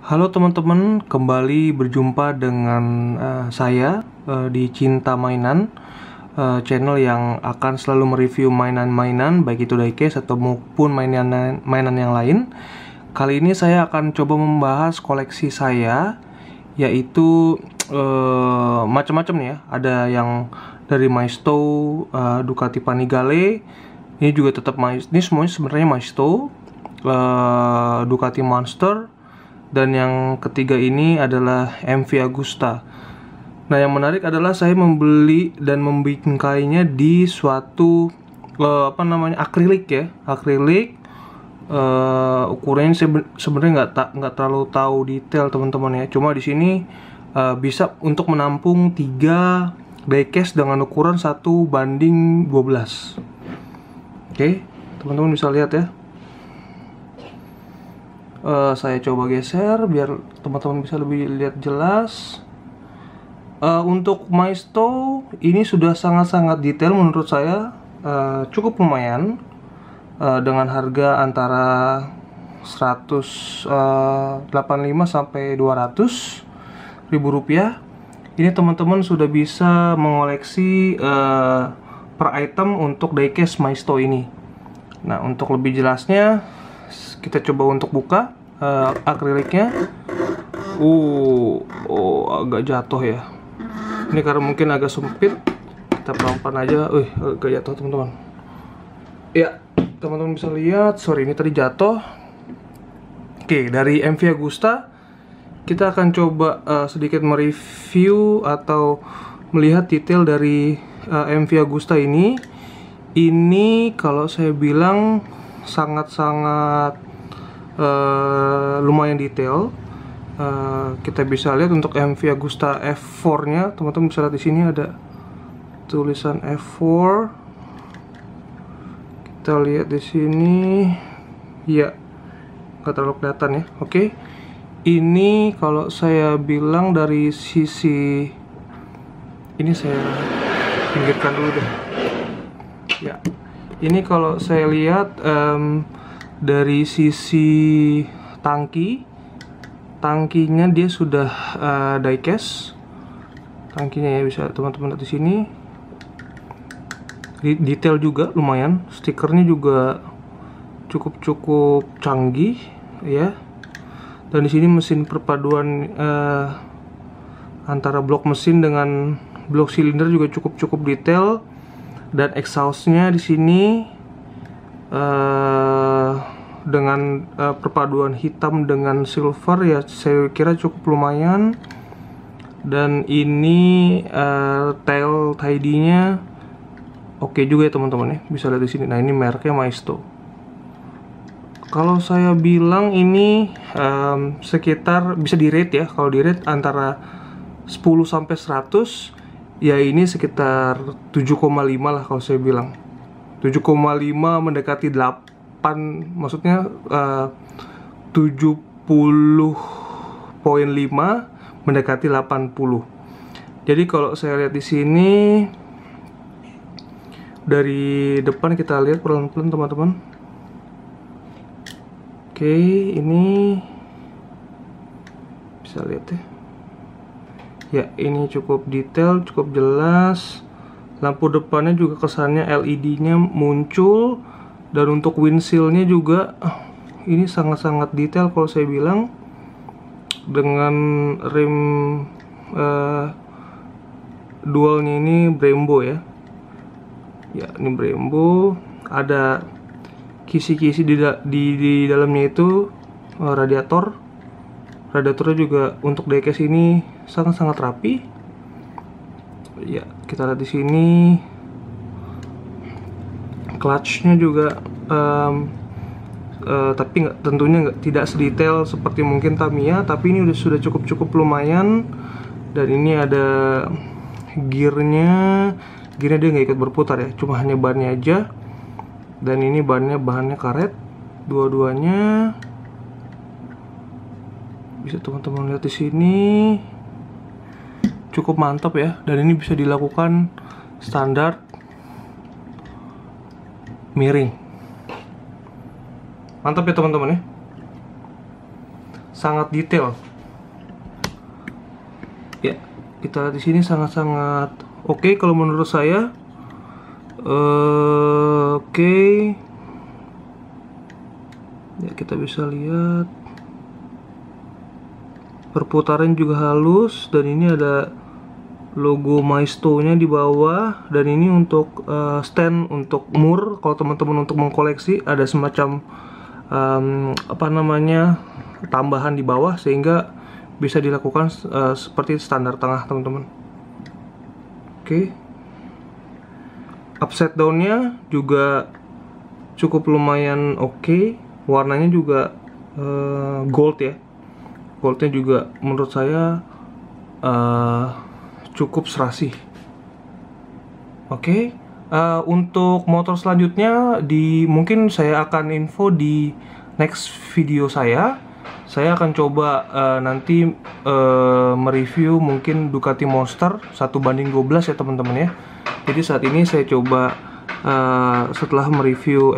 Halo teman-teman, kembali berjumpa dengan saya di Cinta Mainan, channel yang akan selalu mereview mainan-mainan, baik itu diecast atau maupun mainan yang lain. Kali ini saya akan coba membahas koleksi saya, yaitu macam-macam nih ya. Ada yang dari Maisto, Ducati Panigale, ini juga tetap Maisto. Ini semuanya sebenarnya Maisto, Ducati Monster. Dan yang ketiga ini adalah MV Agusta. Nah, yang menarik adalah saya membeli dan membingkainya di suatu akrilik ya, akrilik. Ukurannya sebenarnya nggak terlalu tahu detail teman-teman ya. Cuma di sini bisa untuk menampung 3 diecast dengan ukuran 1:12. Oke, teman-teman bisa lihat ya. Saya coba geser biar teman-teman bisa lebih lihat jelas. Untuk Maisto ini sudah sangat-sangat detail menurut saya, cukup lumayan, dengan harga antara 185 sampai 200 ribu rupiah. Ini teman-teman sudah bisa mengoleksi per item untuk diecast Maisto ini. Nah, untuk lebih jelasnya kita coba untuk buka akriliknya. Agak jatuh ya. Ini karena mungkin agak sempit. Kita pelan-pelan aja. Agak jatuh teman-teman. Ya, teman-teman bisa lihat. Sorry, ini tadi jatuh. Oke, dari MV Agusta kita akan coba sedikit mereview atau melihat detail dari MV Agusta ini. Ini kalau saya bilang sangat-sangat lumayan detail. Kita bisa lihat untuk MV Agusta F4 nya, teman-teman bisa lihat di sini ada tulisan F4. Kita lihat di sini ya, nggak terlalu kelihatan ya. Oke, ini kalau saya bilang dari sisi ini, saya pinggirkan dulu deh ya. Ini kalau saya lihat dari sisi tangkinya dia sudah diecast. Tangkinya ya, bisa teman-teman lihat di sini. Detail juga lumayan, stikernya juga cukup canggih ya. Dan di sini mesin perpaduan antara blok mesin dengan blok silinder juga cukup detail. Dan exhaustnya di sini dengan perpaduan hitam dengan silver ya, saya kira cukup lumayan. Dan ini tail tidy-nya oke juga ya teman-teman ya, bisa lihat di sini. Nah, ini mereknya Maisto. Kalau saya bilang ini sekitar bisa di rate ya, kalau di rate antara 10 sampai 100 ya, ini sekitar 7,5 lah kalau saya bilang. 7,5 mendekati 8, maksudnya 70,5 mendekati 80. Jadi kalau saya lihat di sini dari depan, kita lihat pelan-pelan teman-teman. Oke, ini bisa lihat ya. Ya, ini cukup detail, cukup jelas. Lampu depannya juga kesannya LED-nya muncul. Dan untuk windshield-nya juga ini sangat-sangat detail kalau saya bilang. Dengan rem dualnya ini Brembo ya. Ya, ini Brembo. Ada kisi-kisi di dalamnya itu radiator. Radiatornya juga untuk diecast ini sangat-sangat rapi. Ya, kita lihat di sini clutch-nya juga tapi tentunya tidak sedetail seperti mungkin Tamiya, tapi ini sudah cukup lumayan. Dan ini ada gearnya dia nggak ikut berputar ya, cuma hanya bannya aja. Dan ini bahannya karet dua-duanya, bisa teman-teman lihat di sini. Cukup mantap ya, dan ini bisa dilakukan standar miring. Mantap ya teman-teman ya. sangat detail. Ya, kita lihat di sini sangat-sangat oke kalau menurut saya. Oke. Ya, kita bisa lihat perputaran juga halus, dan ini ada logo Maisto-nya di bawah, dan ini untuk stand untuk mur. Kalau teman-teman untuk mengkoleksi, ada semacam apa namanya, tambahan di bawah sehingga bisa dilakukan seperti standar tengah, teman-teman. Oke. Upside down-nya juga cukup lumayan oke. Warnanya juga gold ya. Goldnya juga menurut saya cukup serasi. Oke. Untuk motor selanjutnya mungkin saya akan info di next video saya. Saya akan coba nanti mereview mungkin Ducati Monster 1:12 ya teman-teman ya. Jadi saat ini saya coba setelah mereview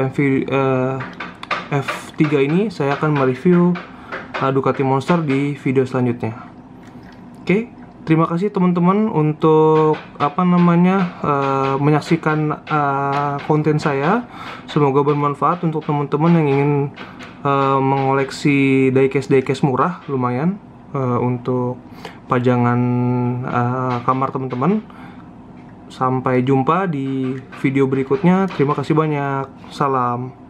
F3 ini, saya akan mereview Ducati Monster di video selanjutnya. Oke, terima kasih teman-teman untuk menyaksikan konten saya. Semoga bermanfaat untuk teman-teman yang ingin mengoleksi diecast murah lumayan untuk pajangan kamar teman-teman. Sampai jumpa di video berikutnya. Terima kasih banyak. Salam.